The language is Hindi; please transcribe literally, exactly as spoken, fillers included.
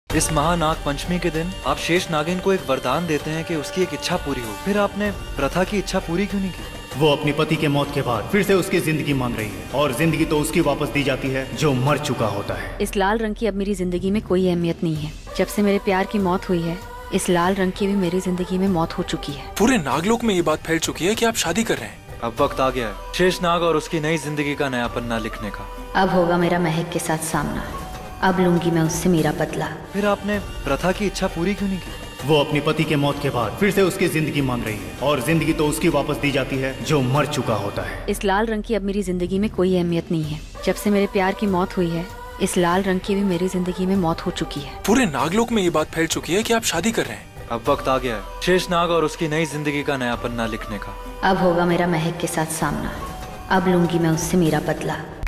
इस महानाग पंचमी के दिन आप शेष नागिन को एक वरदान देते हैं कि उसकी एक इच्छा पूरी हो। फिर आपने प्रथा की इच्छा पूरी क्यों नहीं की? वो अपने पति के मौत के बाद फिर से उसकी जिंदगी मांग रही है, और जिंदगी तो उसकी वापस दी जाती है जो मर चुका होता है। इस लाल रंग की अब मेरी जिंदगी में कोई अहमियत नहीं है। जब से मेरे प्यार की मौत हुई है, इस लाल रंग की भी मेरी जिंदगी में मौत हो चुकी है। पूरे नागलोक में ये बात फैल चुकी है कि आप शादी कर रहे हैं। अब वक्त आ गया है शेष नाग और उसकी नई जिंदगी का नया पन्ना लिखने का। अब होगा मेरा महक के साथ सामना। अब लूंगी मैं उससे मेरा बदला। फिर आपने प्रथा की इच्छा पूरी क्यों नहीं की? वो अपने पति के मौत के बाद फिर से उसकी जिंदगी मांग रही है, और जिंदगी तो उसकी वापस दी जाती है जो मर चुका होता है। इस लाल रंग की अब मेरी जिंदगी में कोई अहमियत नहीं है। जब से मेरे प्यार की मौत हुई है, इस लाल रंग की भी मेरी जिंदगी में मौत हो चुकी है। पूरे नागलोक में ये बात फैल चुकी है कि आप शादी कर रहे हैं। अब वक्त आ गया है शेष नाग और उसकी नई जिंदगी का नया पन्ना लिखने का। अब होगा मेरा महक के साथ सामना। अब लूंगी मैं उससे मेरा बदला।